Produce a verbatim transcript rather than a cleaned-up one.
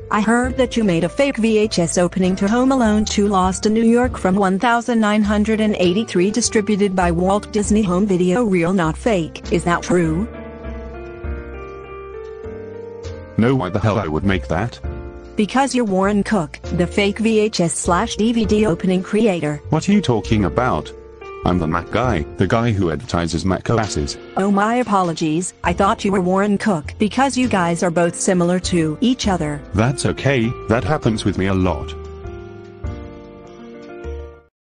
I heard that you made a fake V H S opening to Home Alone two Lost in New York from nineteen eighty-three distributed by Walt Disney Home Video. Real, not fake. Is that true? No, why the hell I would make that? Because you're Warren Cook, the fake V H S slash D V D opening creator. What are you talking about? I'm the Mac guy, the guy who advertises Mac O Ss. Oh, my apologies, I thought you were Warren Cook because you guys are both similar to each other. That's okay, that happens with me a lot.